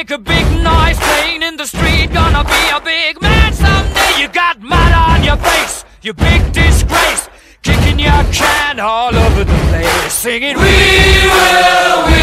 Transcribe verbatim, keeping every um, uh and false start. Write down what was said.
make a big noise playing in the street. Gonna be a big man someday. You got mud on your face, you big disgrace, kicking your can all over the place, singing we will, we